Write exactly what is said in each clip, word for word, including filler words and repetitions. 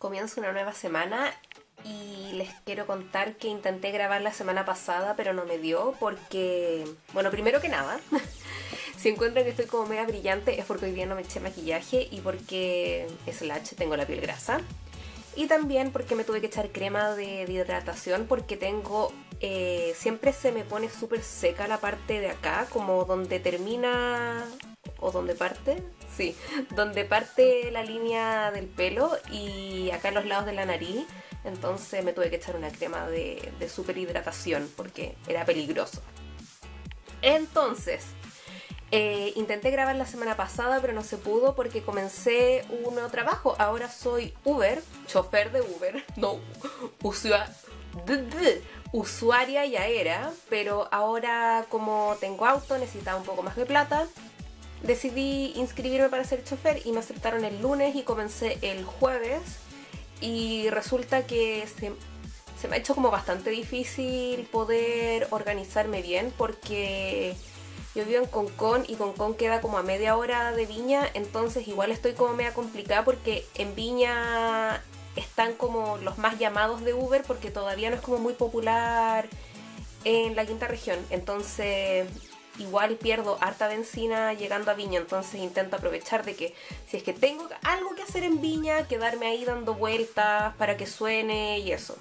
Comienzo una nueva semana y les quiero contar que intenté grabar la semana pasada pero no me dio porque, bueno, primero que nada, si encuentran que estoy como media brillante es porque hoy día no me eché maquillaje y porque slash tengo la piel grasa. Y también porque me tuve que echar crema de, de hidratación porque tengo... Eh, siempre se me pone súper seca la parte de acá, como donde termina... ¿O donde parte? Sí, donde parte la línea del pelo y acá en los lados de la nariz. Entonces me tuve que echar una crema de, de súper hidratación porque era peligroso. Entonces... Eh, intenté grabar la semana pasada pero no se pudo porque comencé un nuevo trabajo. Ahora soy Uber, chofer de Uber, no, usua, d -d, usuaria ya era, pero ahora como tengo auto, necesitaba un poco más de plata. Decidí inscribirme para ser chofer y me aceptaron el lunes y comencé el jueves. Y resulta que se, se me ha hecho como bastante difícil poder organizarme bien porque... Yo vivo en Concón y Concón queda como a media hora de Viña, entonces igual estoy como media complicada porque en Viña están como los más llamados de Uber porque todavía no es como muy popular en la quinta región, entonces igual pierdo harta benzina llegando a Viña, entonces intento aprovechar de que si es que tengo algo que hacer en Viña, quedarme ahí dando vueltas para que suene y eso.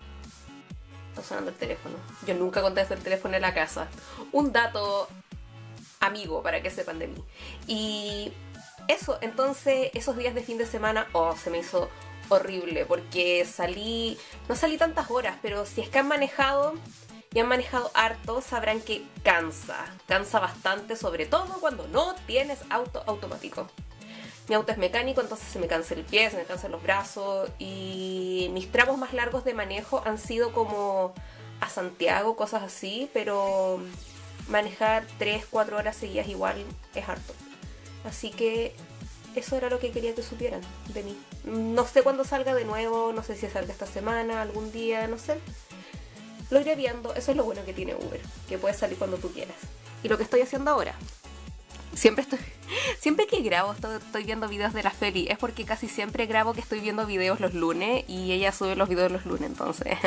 Está sonando el teléfono. Yo nunca contesto el teléfono en la casa. Un dato... amigo, para que sepan de mí. Y eso, entonces esos días de fin de semana, oh, se me hizo horrible porque salí, no salí tantas horas, pero si es que han manejado y han manejado harto, sabrán que cansa, cansa bastante, sobre todo cuando no tienes auto automático. Mi auto es mecánico, entonces se me cansa el pie, se me cansan los brazos y mis tramos más largos de manejo han sido como a Santiago, cosas así, pero... manejar tres cuatro horas seguidas igual es harto. Así que eso era lo que quería que supieran de mí. No sé cuándo salga de nuevo, no sé si salga esta semana, algún día, no sé. Lo iré viendo, eso es lo bueno que tiene Uber, que puedes salir cuando tú quieras. Y lo que estoy haciendo ahora, siempre estoy, siempre que grabo estoy, estoy viendo videos de la Feli, es porque casi siempre grabo que estoy viendo videos los lunes y ella sube los videos los lunes, entonces.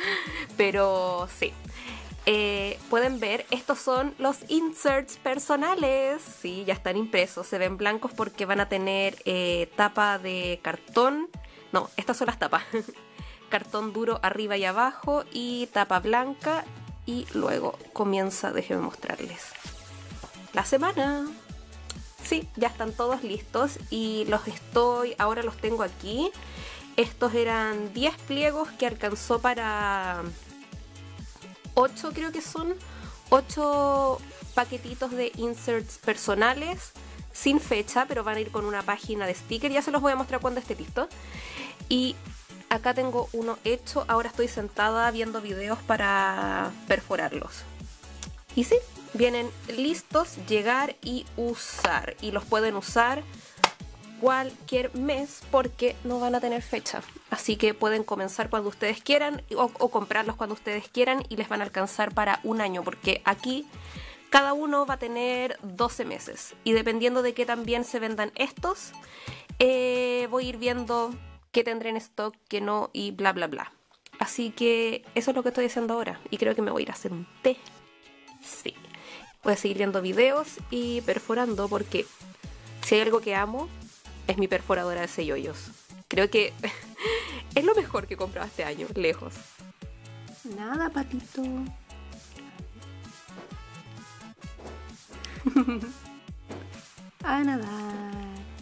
Pero sí. Eh, pueden ver, estos son los inserts personales. Sí, ya están impresos, se ven blancos porque van a tener eh, tapa de cartón. No, estas son las tapas. Cartón duro arriba y abajo y tapa blanca. Y luego comienza, déjenme mostrarles la semana. Sí, ya están todos listos y los estoy, ahora los tengo aquí. Estos eran diez pliegos que alcanzó para... ocho creo que son, ocho paquetitos de inserts personales sin fecha, pero van a ir con una página de sticker, ya se los voy a mostrar cuando esté listo. Y acá tengo uno hecho, ahora estoy sentada viendo videos para perforarlos. Y sí, vienen listos, llegar y usar, y los pueden usar cualquier mes porque no van a tener fecha, así que pueden comenzar cuando ustedes quieran o, o comprarlos cuando ustedes quieran y les van a alcanzar para un año porque aquí cada uno va a tener doce meses y dependiendo de qué tan bien se vendan estos eh, voy a ir viendo qué tendré en stock, qué no y bla bla bla. Así que eso es lo que estoy haciendo ahora y creo que me voy a ir a hacer un té. Sí, voy a seguir viendo videos y perforando porque si hay algo que amo es mi perforadora de sellollos. Creo que es lo mejor que he comprado este año, lejos. Nada, patito. A nadar.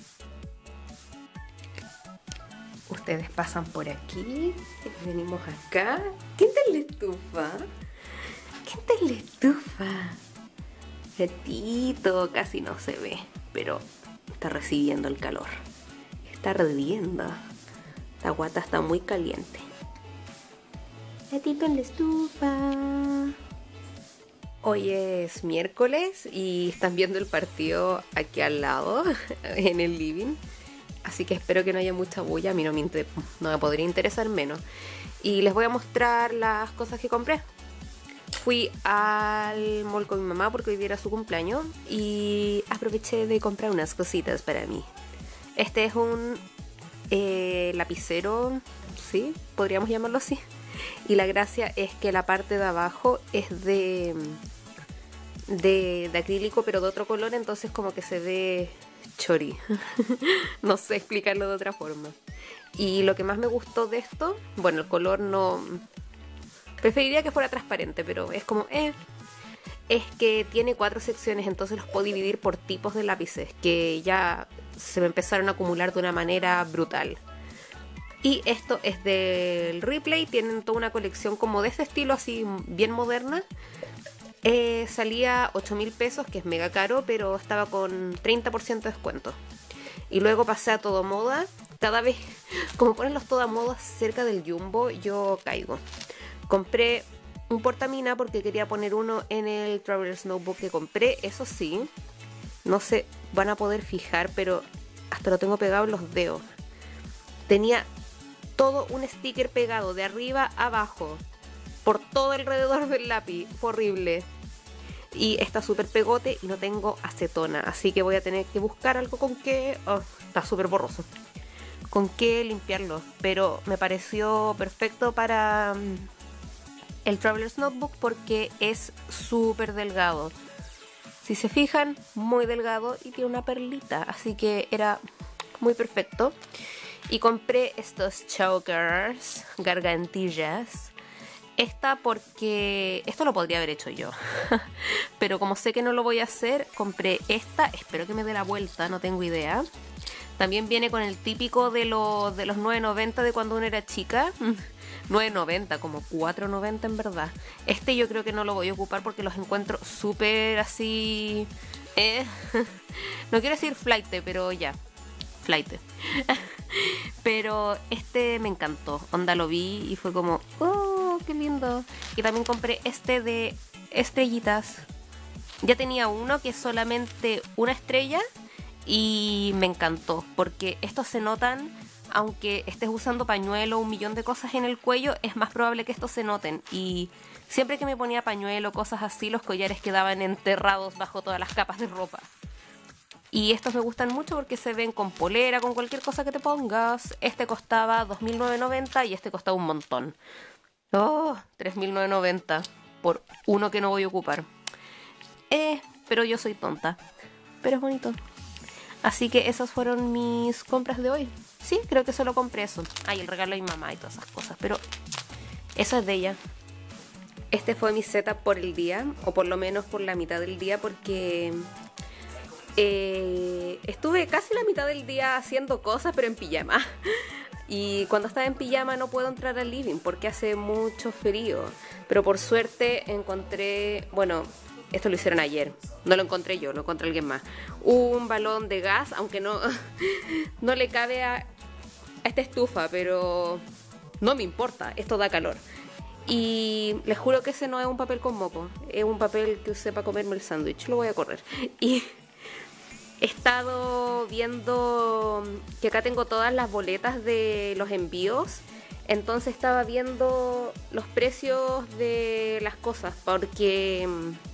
Ustedes pasan por aquí. Venimos acá. ¿Quién está en la estufa? ¿Quién está en la estufa? Gatito, casi no se ve, pero... está recibiendo el calor. Está ardiendo. La guata está muy caliente. Gatito en la estufa. Hoy es miércoles y están viendo el partido aquí al lado, en el living. Así que espero que no haya mucha bulla. A mí no me, no me podría interesar menos. Y les voy a mostrar las cosas que compré. Fui al mall con mi mamá porque hoy día era su cumpleaños y aproveché de comprar unas cositas para mí. Este es un eh, lapicero, sí, podríamos llamarlo así. Y la gracia es que la parte de abajo es de, de, de acrílico, pero de otro color, entonces como que se ve chori. No sé explicarlo de otra forma. Y lo que más me gustó de esto, bueno, el color no... Preferiría que fuera transparente, pero es como... Eh, es que tiene cuatro secciones, entonces los puedo dividir por tipos de lápices, que ya se me empezaron a acumular de una manera brutal. Y esto es del Ripley, tienen toda una colección como de este estilo, así bien moderna. Eh, salía ocho mil pesos, que es mega caro, pero estaba con treinta por ciento de descuento. Y luego pasé a Todo Moda. Cada vez, como ponen los Toda Moda cerca del Jumbo, yo caigo. Compré un portamina porque quería poner uno en el Traveler's Notebook que compré. Eso sí, no se van a poder fijar, pero hasta lo tengo pegado en los dedos. Tenía todo un sticker pegado de arriba a abajo por todo alrededor del lápiz. Fue horrible. Y está súper pegote y no tengo acetona, así que voy a tener que buscar algo con que... Oh, está súper borroso. Con qué limpiarlo, pero me pareció perfecto para el Traveler's Notebook porque es súper delgado. Si se fijan, muy delgado y tiene una perlita, así que era muy perfecto. Y compré estos chokers, gargantillas. Esta porque... Esto lo podría haber hecho yo. Pero como sé que no lo voy a hacer, compré esta. Espero que me dé la vuelta, no tengo idea. También viene con el típico de, lo, de los nueve noventa de cuando uno era chica. nueve noventa, como cuatro noventa en verdad. Este yo creo que no lo voy a ocupar porque los encuentro súper así... Eh, no quiero decir flight, pero ya. Flight. Pero este me encantó. Onda lo vi y fue como... ¡Oh, qué lindo! Y también compré este de estrellitas. Ya tenía uno que es solamente una estrella... Y me encantó, porque estos se notan, aunque estés usando pañuelo, un millón de cosas en el cuello, es más probable que estos se noten. Y siempre que me ponía pañuelo, cosas así, los collares quedaban enterrados bajo todas las capas de ropa. Y estos me gustan mucho porque se ven con polera, con cualquier cosa que te pongas. Este costaba dos mil novecientos noventa y este costaba un montón. Oh, tres mil novecientos noventa por uno que no voy a ocupar. Eh, pero yo soy tonta. Pero es bonito. Así que esas fueron mis compras de hoy. Sí, creo que solo compré eso. Ay, el regalo de mi mamá y todas esas cosas. Pero eso es de ella. Este fue mi setup por el día. O por lo menos por la mitad del día. Porque eh, estuve casi la mitad del día haciendo cosas, pero en pijama. Y cuando estaba en pijama no puedo entrar al living porque hace mucho frío. Pero por suerte encontré... Bueno... Esto lo hicieron ayer, no lo encontré yo, lo encontré alguien más. Un balón de gas, aunque no, no le cabe a, a esta estufa, pero no me importa, esto da calor. Y les juro que ese no es un papel con moco, es un papel que usé para comerme el sándwich, lo voy a correr. Y he estado viendo que acá tengo todas las boletas de los envíos. Entonces estaba viendo los precios de las cosas, porque...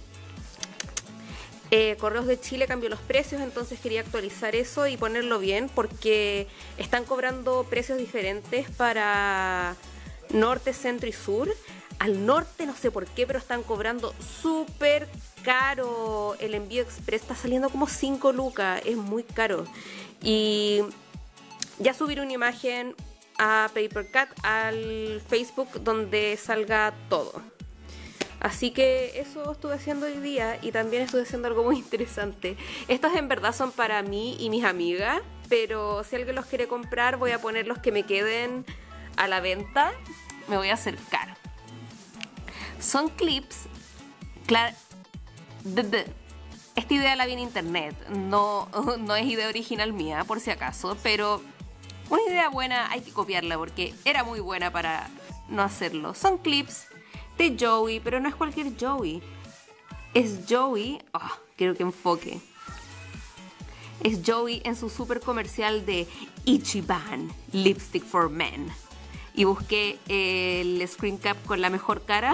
Eh, Correos de Chile cambió los precios, entonces quería actualizar eso y ponerlo bien porque están cobrando precios diferentes para norte, centro y sur. Al norte no sé por qué, pero están cobrando súper caro. El envío express está saliendo como cinco lucas, es muy caro. Y ya subiré una imagen a Papercat al Facebook donde salga todo. Así que eso estuve haciendo hoy día y también estuve haciendo algo muy interesante. Estos en verdad son para mí y mis amigas, pero si alguien los quiere comprar voy a poner los que me queden a la venta. Me voy a acercar. Son clips. Claro, esta idea la vi en internet, no, no es idea original mía por si acaso, pero una idea buena hay que copiarla porque era muy buena para no hacerlo. Son clips de Joey, pero no es cualquier Joey. Es Joey... Oh, quiero que enfoque. Es Joey en su super comercial de Ichiban Lipstick for Men. Y busqué el screen cap con la mejor cara.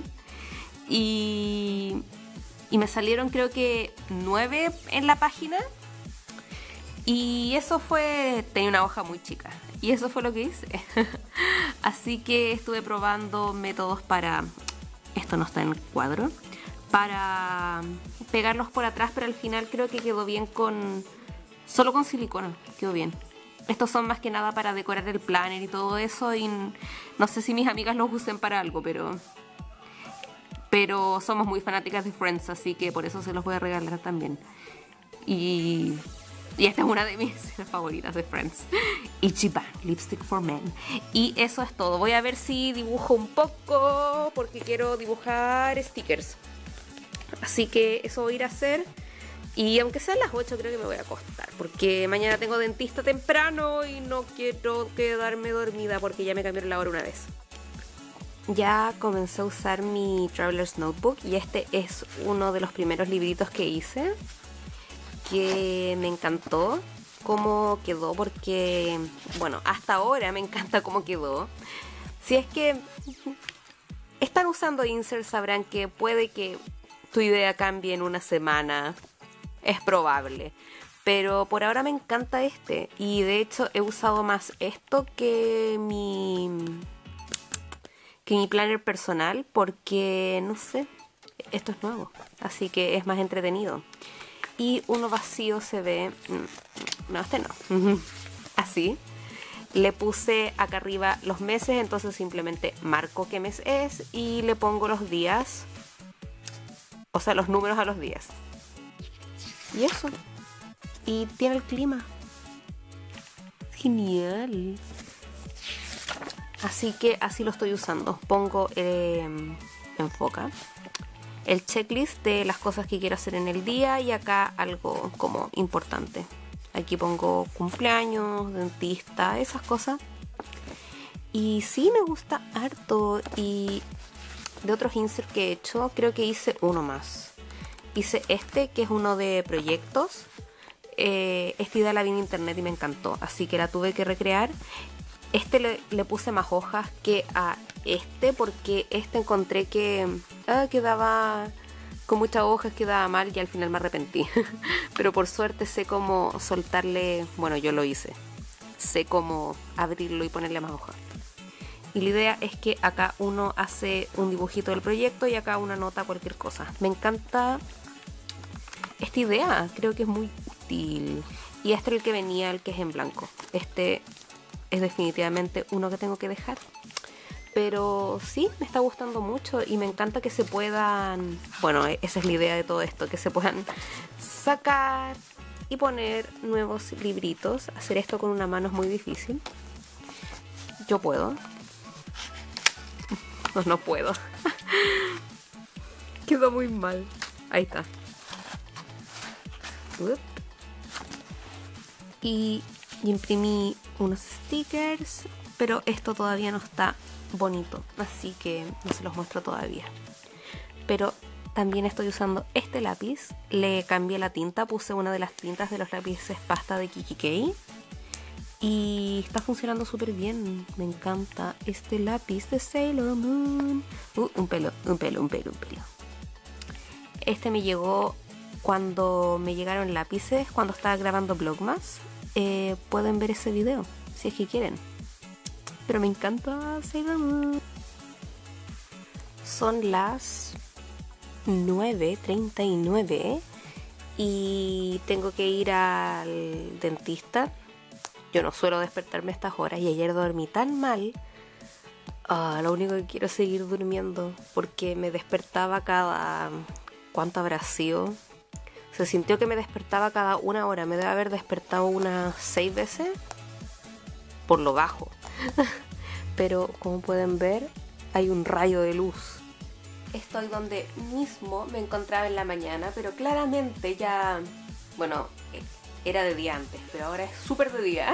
y, y me salieron creo que nueve en la página. Y eso fue... Tenía una hoja muy chica. Y eso fue lo que hice. Así que estuve probando métodos para... Esto no está en el cuadro. Para pegarlos por atrás, pero al final creo que quedó bien con... Solo con silicona, quedó bien. Estos son más que nada para decorar el planner y todo eso. Y no sé si mis amigas los usen para algo, pero... Pero somos muy fanáticas de Friends, así que por eso se los voy a regalar también. Y... Y esta es una de mis escenas favoritas de Friends. Ichiban, Lipstick for Men. Y eso es todo. Voy a ver si dibujo un poco, porque quiero dibujar stickers. Así que eso voy a ir a hacer. Y aunque sean las ocho, creo que me voy a acostar, porque mañana tengo dentista temprano y no quiero quedarme dormida porque ya me cambiaron la hora una vez. Ya comencé a usar mi Traveler's Notebook y este es uno de los primeros libritos que hice, que me encantó cómo quedó, porque, bueno, hasta ahora me encanta cómo quedó. Si es que están usando Insert, sabrán que puede que tu idea cambie en una semana, es probable. Pero por ahora me encanta este, y de hecho he usado más esto que mi, que mi planner personal, porque, no sé, esto es nuevo, así que es más entretenido. Y uno vacío se ve... No, este no. Así. Le puse acá arriba los meses, entonces simplemente marco qué mes es y le pongo los días. O sea, los números a los días. Y eso. Y tiene el clima. Genial. Así que así lo estoy usando. Pongo... Eh, enfoca. El checklist de las cosas que quiero hacer en el día y acá algo como importante. Aquí pongo cumpleaños, dentista, esas cosas. Y sí, me gusta harto. Y de otros inserts que he hecho, creo que hice uno más. Hice este, que es uno de proyectos. Eh, este idea la vi en internet y me encantó, así que la tuve que recrear. Este le, le puse más hojas que a este, porque este encontré que ah, quedaba con muchas hojas, quedaba mal y al final me arrepentí. Pero por suerte sé cómo soltarle, bueno, yo lo hice, sé cómo abrirlo y ponerle más hojas. Y la idea es que acá uno hace un dibujito del proyecto y acá uno anota cualquier cosa. Me encanta esta idea, creo que es muy útil. Y este es el que venía, el que es en blanco. Este es definitivamente uno que tengo que dejar. Pero sí, me está gustando mucho y me encanta que se puedan... Bueno, esa es la idea de todo esto, que se puedan sacar y poner nuevos libritos. Hacer esto con una mano es muy difícil. Yo puedo. No, no puedo. Quedó muy mal. Ahí está. Y imprimí unos stickers, pero esto todavía no está bonito, así que no se los muestro todavía. Pero también estoy usando este lápiz, le cambié la tinta, puse una de las tintas de los lápices pasta de Kikikei y está funcionando súper bien. Me encanta este lápiz de Sailor Moon. Uh, un pelo, un pelo, un pelo, un pelo. Este me llegó cuando me llegaron lápices, cuando estaba grabando Vlogmas. Eh, pueden ver ese video si es que quieren. Pero me encanta Sailor Moon. Son las nueve treinta y nueve y tengo que ir al dentista. Yo no suelo despertarme a estas horas y ayer dormí tan mal. Ah, lo único que quiero es seguir durmiendo porque me despertaba cada... ¿Cuánto habrá sido? Se sintió que me despertaba cada una hora. Me debe haber despertado unas seis veces por lo bajo. Pero como pueden ver, hay un rayo de luz. Estoy donde mismo me encontraba en la mañana, pero claramente ya... Bueno, era de día antes, pero ahora es súper de día.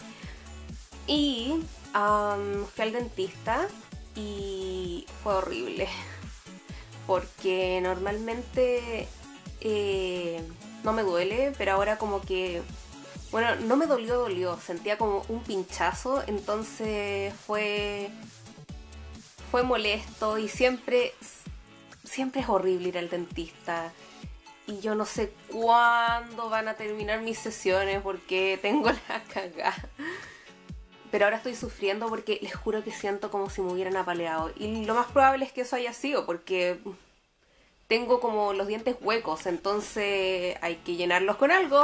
Y um, fui al dentista y fue horrible. Porque normalmente eh, no me duele, pero ahora como que... Bueno, no me dolió, dolió. Sentía como un pinchazo, entonces fue... Fue molesto y siempre... Siempre es horrible ir al dentista. Y yo no sé cuándo van a terminar mis sesiones porque tengo la cagada. pero ahora estoy sufriendo porque les juro que siento como si me hubieran apaleado. Y lo más probable es que eso haya sido porque tengo como los dientes huecos, entonces hay que llenarlos con algo.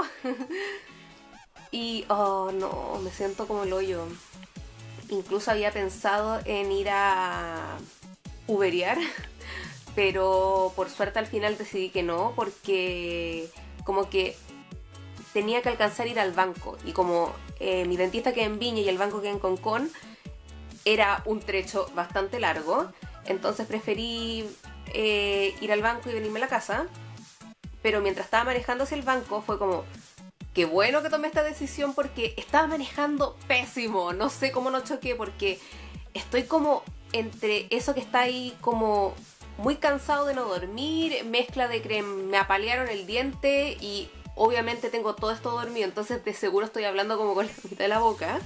Y, oh no, me siento como el hoyo. Incluso había pensado en ir a uberear, pero por suerte al final decidí que no, porque como que tenía que alcanzar a ir al banco. Y como eh, mi dentista queda en Viña y el banco queda en Concón, era un trecho bastante largo. Entonces preferí eh, ir al banco y venirme a la casa. Pero mientras estaba manejando hacia el banco fue como... Qué bueno que tomé esta decisión porque estaba manejando pésimo. No sé cómo no choqué porque estoy como entre eso que está ahí como muy cansado de no dormir, mezcla de que me apalearon el diente y obviamente tengo todo esto dormido, entonces de seguro estoy hablando como con la mitad de la boca.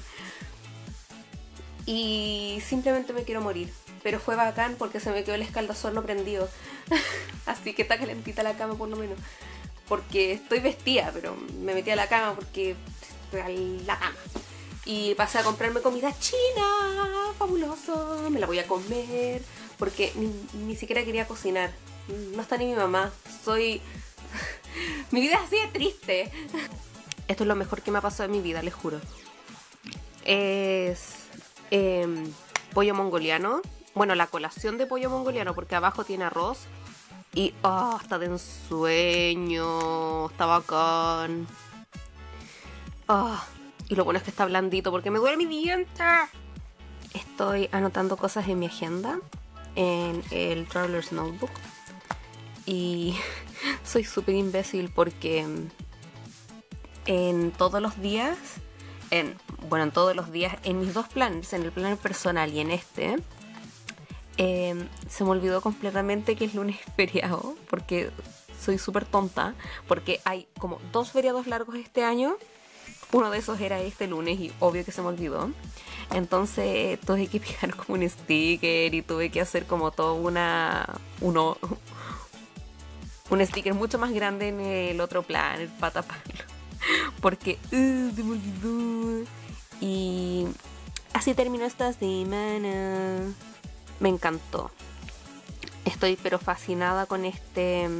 Y simplemente me quiero morir. Pero fue bacán porque se me quedó el escaldazón prendido. Así que está calentita la cama por lo menos. Porque estoy vestida, pero me metí a la cama porque... a la cama. Y pasé a comprarme comida china, fabuloso, me la voy a comer, porque ni, ni siquiera quería cocinar. No está ni mi mamá, soy... mi vida es así de triste. Esto es lo mejor que me ha pasado en mi vida, les juro. Es... Eh, pollo mongoliano. Bueno, la colación de pollo mongoliano, porque abajo tiene arroz. Y, oh, está de ensueño, está bacán. Oh, y lo bueno es que está blandito porque me duele mi diente. Estoy anotando cosas en mi agenda, en el Traveler's Notebook. Y soy súper imbécil porque en todos los días, en, bueno, en todos los días, en mis dos planes, en el planner personal y en este... Eh, se me olvidó completamente que es lunes feriado, porque soy súper tonta, porque hay como dos feriados largos este año. Uno de esos era este lunes y obvio que se me olvidó. Entonces tuve que pegar como un sticker y tuve que hacer como todo una... Uno, un sticker mucho más grande en el otro plan, el para taparlo. Porque uh, se me olvidó. Y así terminó esta semana. Me encantó. Estoy pero fascinada con este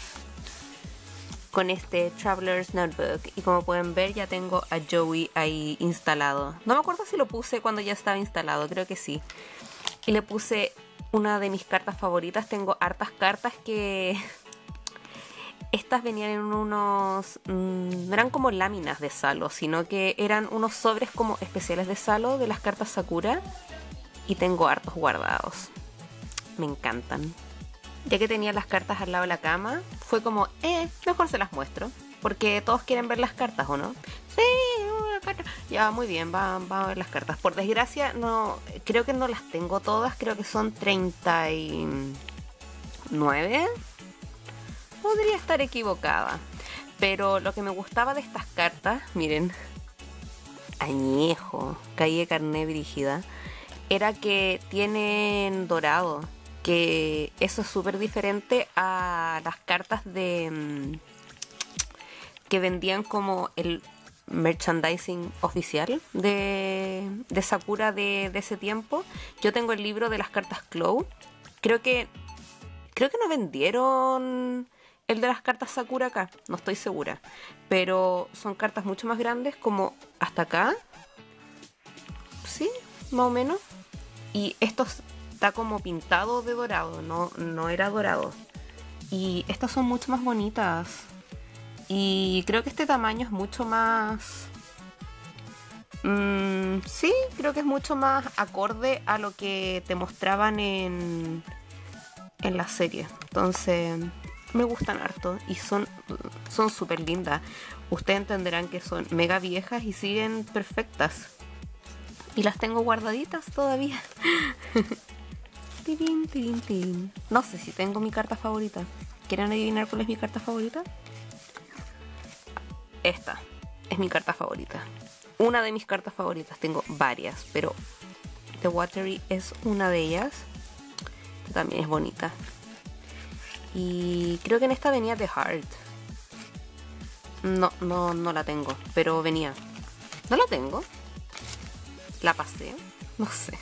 con este Traveler's Notebook. Y como pueden ver ya tengo a Joey ahí instalado. No me acuerdo si lo puse cuando ya estaba instalado, creo que sí. Y le puse una de mis cartas favoritas. Tengo hartas cartas que... Estas venían en unos... Mmm, no eran como láminas de Salo, sino que eran unos sobres como especiales de Salo de las cartas Sakura. Y tengo hartos guardados. Me encantan. Ya que tenía las cartas al lado de la cama, fue como, eh, mejor se las muestro. Porque todos quieren ver las cartas, ¿o no? Sí, una carta. Ya, muy bien, vamos va a ver las cartas. Por desgracia, no, creo que no las tengo todas. Creo que son treinta y nueve. Podría estar equivocada. Pero lo que me gustaba de estas cartas, miren, añejo, calle carné brígida, era que tienen dorado, que eso es súper diferente a las cartas de que vendían como el merchandising oficial de, de Sakura de, de ese tiempo. Yo tengo el libro de las cartas Clow. Creo que creo que no vendieron el de las cartas Sakura acá, no estoy segura, pero son cartas mucho más grandes, como hasta acá, sí, más o menos. Y esto está como pintado de dorado, no, no era dorado. Y estas son mucho más bonitas. Y creo que este tamaño es mucho más... Mmm, sí, creo que es mucho más acorde a lo que te mostraban en, en la serie. Entonces, me gustan harto y son son súper lindas. Ustedes entenderán que son mega viejas y siguen perfectas. Y las tengo guardaditas todavía. Tirín, tirín, tirín. No sé si tengo mi carta favorita. ¿Quieren adivinar cuál es mi carta favorita? Esta es mi carta favorita. Una de mis cartas favoritas. Tengo varias, pero The Watery es una de ellas. También es bonita. Y creo que en esta venía The Heart. No, no, no la tengo, pero venía. ¿No la tengo? la pasé, no sé.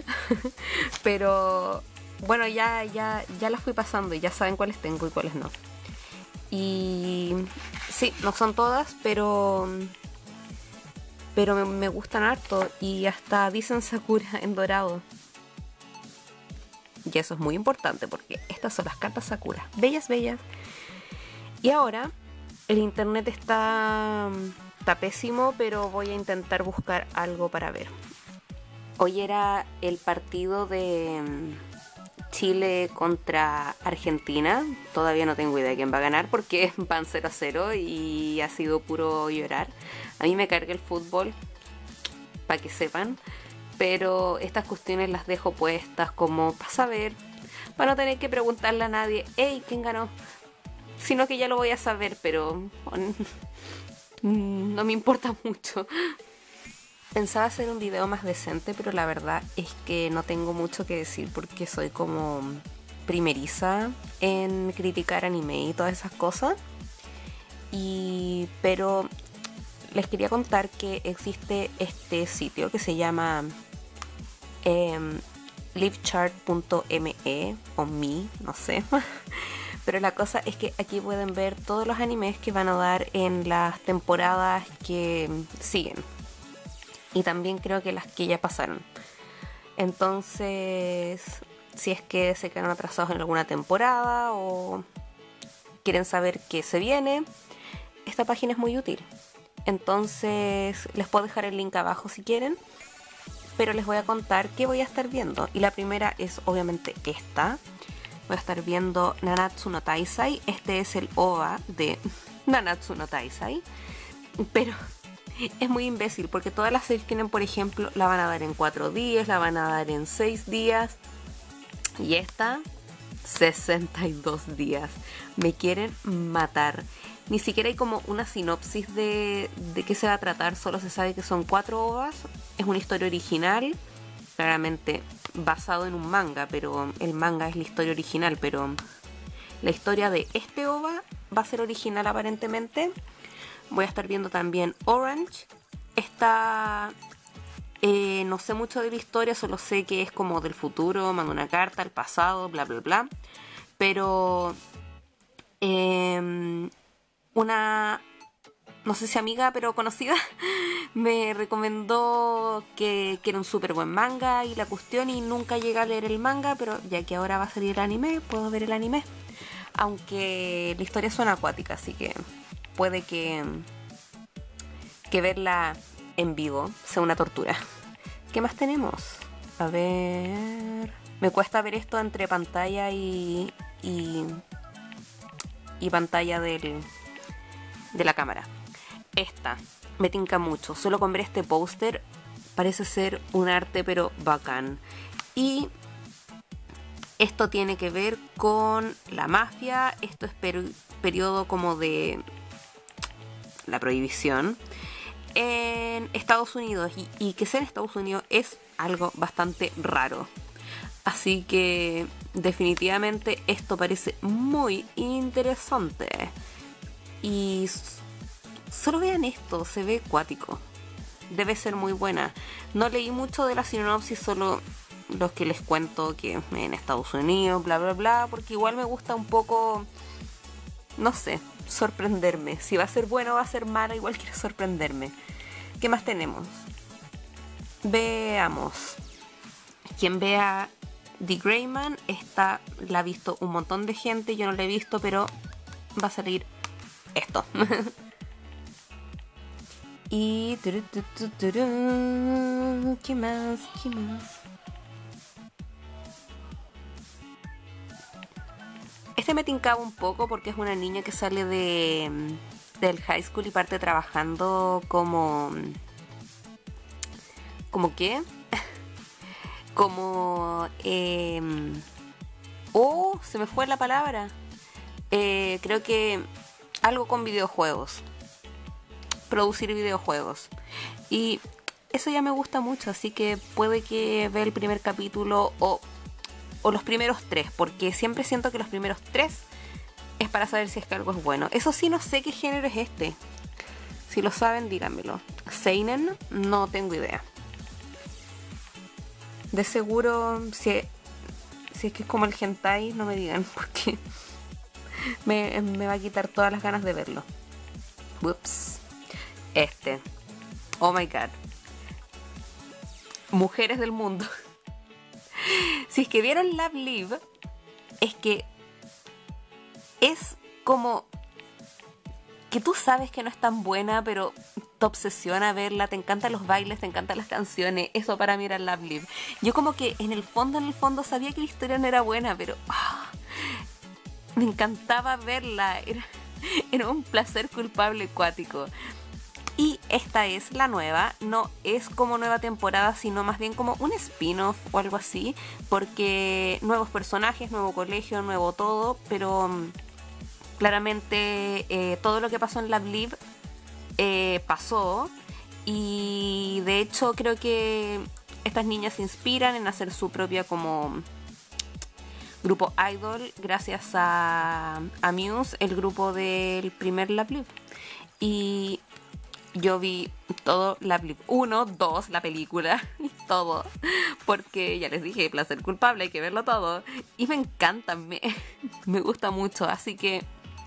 Pero bueno, ya, ya, ya las fui pasando y ya saben cuáles tengo y cuáles no. Y sí, no son todas, pero pero me, me gustan harto. Y hasta dicen Sakura en dorado. Y eso es muy importante porque estas son las cartas Sakura. Bellas, bellas. Y ahora el internet está, está pésimo, pero voy a intentar buscar algo para ver. Hoy era el partido de Chile contra Argentina. Todavía no tengo idea de quién va a ganar porque van cero a cero y ha sido puro llorar. A mí me carga el fútbol, para que sepan, pero estas cuestiones las dejo puestas como para saber, para no tener que preguntarle a nadie, hey, ¿quién ganó? Sino que ya lo voy a saber, pero no me importa mucho. Pensaba hacer un video más decente, pero la verdad es que no tengo mucho que decir porque soy como primeriza en criticar anime y todas esas cosas. Y pero les quería contar que existe este sitio que se llama eh, livechart punto me o me, no sé. Pero la cosa es que aquí pueden ver todos los animes que van a dar en las temporadas que siguen. Y también creo que las que ya pasaron. Entonces, si es que se quedan atrasados en alguna temporada o quieren saber qué se viene, esta página es muy útil. Entonces, les puedo dejar el link abajo si quieren. Pero les voy a contar qué voy a estar viendo. Y la primera es obviamente esta. Voy a estar viendo Nanatsu no Taizai. Este es el O V A de Nanatsu no Taizai. Pero es muy imbécil porque todas las series tienen, por ejemplo, la van a dar en cuatro días, la van a dar en seis días. Y esta, sesenta y dos días. Me quieren matar. Ni siquiera hay como una sinopsis de, de qué se va a tratar. Solo se sabe que son cuatro O V As. Es una historia original. Claramente basado en un manga, pero el manga es la historia original, pero la historia de este O V A va a ser original aparentemente. Voy a estar viendo también Orange. Esta eh, no sé mucho de la historia, solo sé que es como del futuro, manda una carta al pasado, bla bla bla. Pero eh, una, no sé si amiga, pero conocida, me recomendó que, que era un súper buen manga y la cuestión, y nunca llegué a leer el manga, pero ya que ahora va a salir el anime, puedo ver el anime. Aunque la historia suena acuática, así que puede que, que verla en vivo sea una tortura. ¿Qué más tenemos? A ver... Me cuesta ver esto entre pantalla y... y, y pantalla del, de la cámara. Esta me tinca mucho. Solo con ver este póster parece ser un arte pero bacán. Y esto tiene que ver con la mafia. Esto es per- periodo como de la prohibición en Estados Unidos. Y, y que sea en Estados Unidos es algo bastante raro. Así que definitivamente esto parece muy interesante. Y solo vean esto, se ve acuático. Debe ser muy buena. No leí mucho de la sinopsis, solo los que les cuento que en Estados Unidos, bla bla bla, porque igual me gusta un poco, no sé, sorprenderme. Si va a ser bueno o va a ser mala, igual quiero sorprenderme. ¿Qué más tenemos? Veamos. Quien vea The Gray Man, esta la ha visto un montón de gente, yo no la he visto, pero va a salir esto. Y... ¿qué más? ¿Qué más? Este me tincaba un poco porque es una niña que sale de del high school y parte trabajando como... ¿Cómo qué? Como... Eh, oh, se me fue la palabra. Eh, creo que algo con videojuegos. Producir videojuegos. Y eso ya me gusta mucho, así que puede que vea el primer capítulo o, o los primeros tres, porque siempre siento que los primeros tres es para saber si es que algo es bueno. Eso sí, no sé qué género es este. Si lo saben, díganmelo. Seinen, no tengo idea. De seguro, si, si es que es como el hentai, no me digan, porque me, me va a quitar todas las ganas de verlo. Ups. Este. Oh my god. Mujeres del mundo. Si es que vieron Love Live, es que es como que tú sabes que no es tan buena, pero te obsesiona verla, te encantan los bailes, te encantan las canciones. Eso para mí era Love Live. Yo como que en el fondo, en el fondo sabía que la historia no era buena, pero oh, me encantaba verla. Era, era un placer culpable acuático. Y esta es la nueva, no es como nueva temporada, sino más bien como un spin-off o algo así, porque nuevos personajes, nuevo colegio, nuevo todo, pero um, claramente eh, todo lo que pasó en Love Live eh, pasó, y de hecho creo que estas niñas se inspiran en hacer su propia como grupo idol gracias a, a Muse, el grupo del primer Love Live. Y yo vi todo, Love Live uno, dos, la película, y todo, porque ya les dije, placer culpable, hay que verlo todo, y me encanta, me, me gusta mucho, así que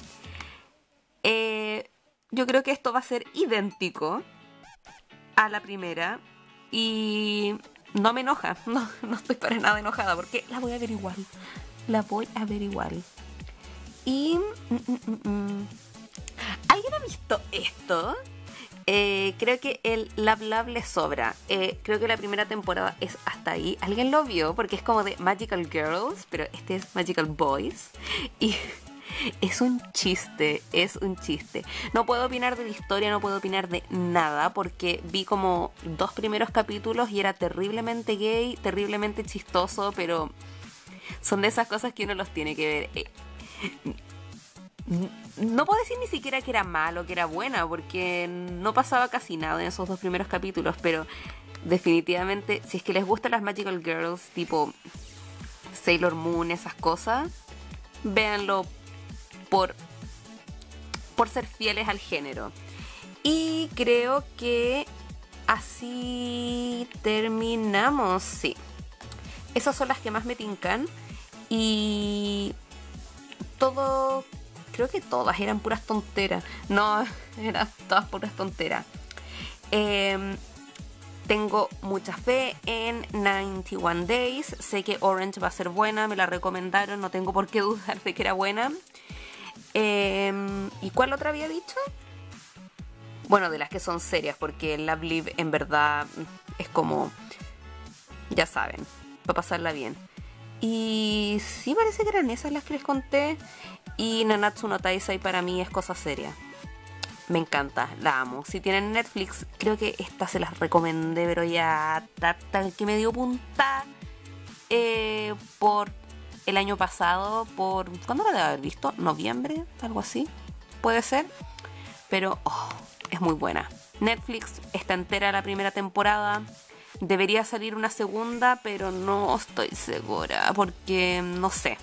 eh, yo creo que esto va a ser idéntico a la primera, y no me enoja, no, no estoy para nada enojada, porque la voy a ver igual, la voy a ver igual. Y... Mm, mm, mm, ¿alguien ha visto esto? Eh, creo que el Love Love le sobra. Eh, creo que la primera temporada es hasta ahí. ¿Alguien lo vio? Porque es como de Magical Girls, pero este es Magical Boys. Y es un chiste, es un chiste. No puedo opinar de la historia, no puedo opinar de nada, porque vi como dos primeros capítulos y era terriblemente gay, terriblemente chistoso, pero son de esas cosas que uno los tiene que ver. Eh, No puedo decir ni siquiera que era malo, que era buena, porque no pasaba casi nada en esos dos primeros capítulos, pero definitivamente, si es que les gustan las Magical Girls, tipo Sailor Moon, esas cosas, véanlo por, por ser fieles al género. Y creo que así terminamos, sí. Esas son las que más me tincan. Y todo... creo que todas eran puras tonteras. No, eran todas puras tonteras. Eh, tengo mucha fe en noventa y uno Days. Sé que Orange va a ser buena, me la recomendaron, no tengo por qué dudar de que era buena. Eh, ¿Y cuál otra había dicho? Bueno, de las que son serias, porque Love Live en verdad es como... ya saben, para pasarla bien. Y sí, parece que eran esas las que les conté. Y Nanatsu no Taizai para mí es cosa seria. Me encanta, la amo. Si tienen Netflix, creo que esta se las recomendé, pero ya tata, que me dio punta eh, por el año pasado, por... ¿cuándo la debo haber visto? ¿Noviembre? Algo así, puede ser. Pero oh, es muy buena. Netflix está entera la primera temporada. Debería salir una segunda, pero no estoy segura, porque no sé.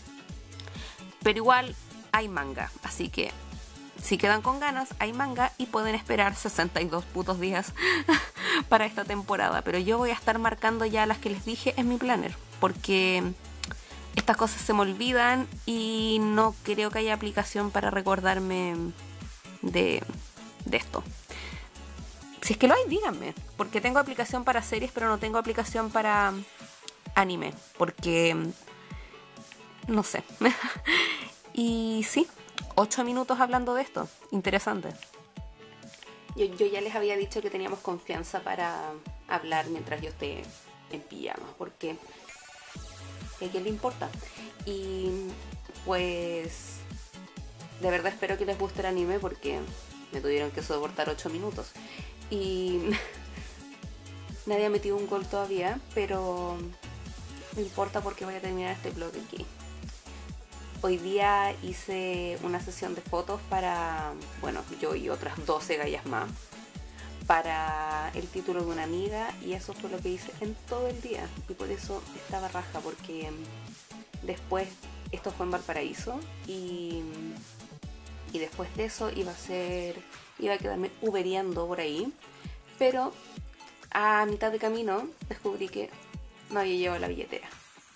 Pero igual hay manga, así que si quedan con ganas, hay manga y pueden esperar sesenta y dos putos días para esta temporada. Pero yo voy a estar marcando ya las que les dije en mi planner, porque estas cosas se me olvidan y no creo que haya aplicación para recordarme de, de esto. Si es que lo hay, díganme, porque tengo aplicación para series, pero no tengo aplicación para anime, porque no sé. Y sí, ocho minutos hablando de esto, interesante. Yo, yo ya les había dicho que teníamos confianza para hablar mientras yo esté en pijama, porque a quién le importa. Y pues de verdad espero que les guste el anime, porque me tuvieron que soportar ocho minutos. Y nadie ha metido un gol todavía, pero no importa porque voy a terminar este vlog aquí. Hoy día hice una sesión de fotos para, bueno, yo y otras doce gallas más, para el título de una amiga, y eso fue lo que hice en todo el día. Y por eso estaba raja, porque después, esto fue en Valparaíso, y, y después de eso iba a ser... iba a quedarme ubereando por ahí, pero a mitad de camino descubrí que no había llevado la billetera.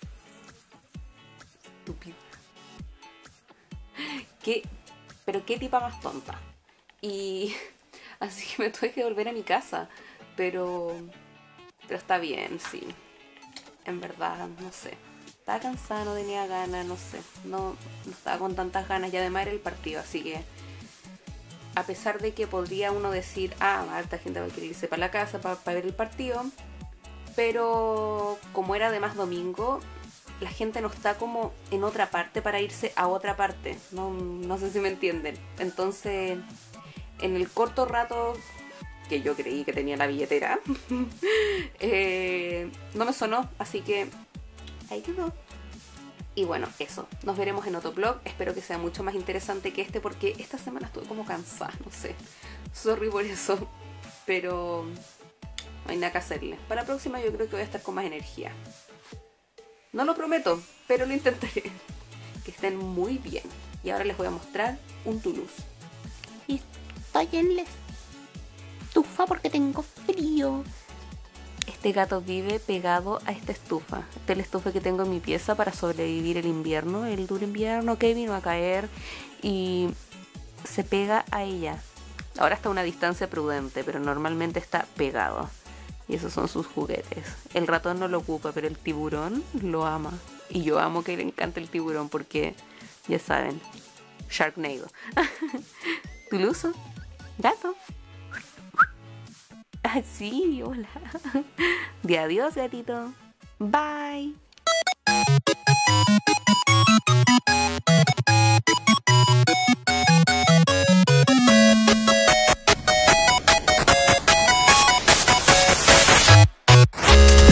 Estúpida. ¿Qué? Pero qué tipa más tonta. Y así que me tuve que volver a mi casa. Pero... Pero está bien, sí. En verdad, no sé. Estaba cansada, no tenía ganas, no sé. No, no estaba con tantas ganas. Y además era el partido, así que... A pesar de que podría uno decir, ah, harta gente va a querer irse para la casa para, para ver el partido. Pero como era además domingo, la gente no está como en otra parte para irse a otra parte. No, no sé si me entienden. Entonces, en el corto rato que yo creí que tenía la billetera, eh, no me sonó, así que ahí quedó. Y bueno, eso. Nos veremos en otro vlog. Espero que sea mucho más interesante que este porque esta semana estuve como cansada, no sé. Sorry por eso. Pero no hay nada que hacerle. Para la próxima yo creo que voy a estar con más energía. No lo prometo, pero lo intentaré. Que estén muy bien. Y ahora les voy a mostrar un Toulouse. Y estoy en la estufa porque tengo frío. Este gato vive pegado a esta estufa. Esta es la estufa que tengo en mi pieza para sobrevivir el invierno, el duro invierno que vino a caer, y se pega a ella. Ahora está a una distancia prudente, pero normalmente está pegado. Y esos son sus juguetes. El ratón no lo ocupa, pero el tiburón lo ama. Y yo amo que le encante el tiburón porque, ya saben, Sharknado. Toulouse, gato. Ah, sí, hola. De adiós, gatito. Bye.